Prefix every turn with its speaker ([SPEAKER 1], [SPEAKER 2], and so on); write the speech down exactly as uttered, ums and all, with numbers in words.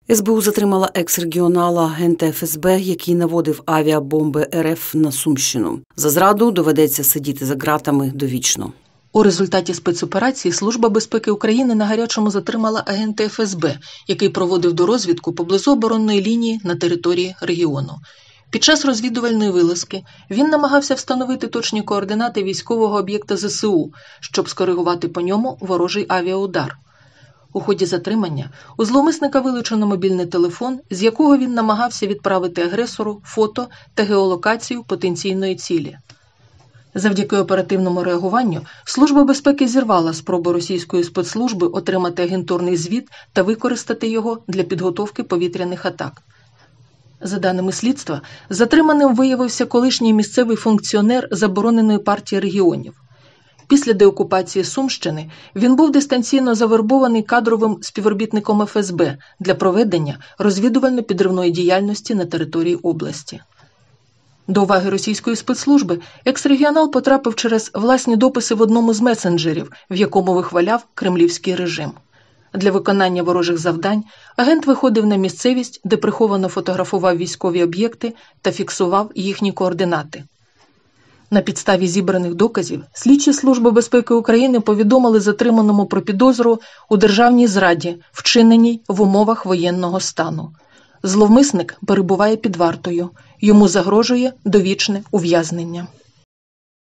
[SPEAKER 1] ес бе у затримала екс-регіонала, агента еф ес бе, який наводив авіабомби ер еф на Сумщину. За зраду доведеться сидіти за ґратами довічно.
[SPEAKER 2] У результаті спецоперації Служба безпеки України на гарячому затримала агента еф ес бе, який проводив дорозвідку поблизу оборонної лінії на території регіону. Під час розвідувальної вилазки він намагався встановити точні координати військового об'єкта зе се у, щоб скоригувати по ньому ворожий авіаудар. У ході затримання у зловмисника вилучено мобільний телефон, з якого він намагався відправити агресору фото та геолокацію потенційної цілі. Завдяки оперативному реагуванню Служба безпеки зірвала спробу російської спецслужби отримати агентурний звіт та використати його для підготовки повітряних атак. За даними слідства, затриманим виявився колишній місцевий функціонер забороненої партії регіонів. Після деокупації Сумщини він був дистанційно завербований кадровим співробітником еф ес бе для проведення розвідувально-підривної діяльності на території області. До уваги російської спецслужби екс-регіонал потрапив через власні дописи в одному з месенджерів, в якому вихваляв кремлівський режим. Для виконання ворожих завдань агент виходив на місцевість, де приховано фотографував військові об'єкти та фіксував їхні координати. На підставі зібраних доказів слідчі Служби безпеки України повідомили затриманому про підозру у державній зраді, вчиненій в умовах воєнного стану. Зловмисник перебуває під вартою. Йому загрожує довічне ув'язнення.